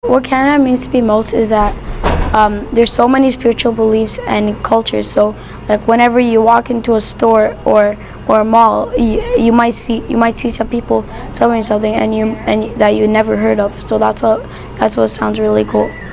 What Canada means to be most is that there's so many spiritual beliefs and cultures. So, like whenever you walk into a store or a mall, you might see some people selling something and that you never heard of. So that's what sounds really cool.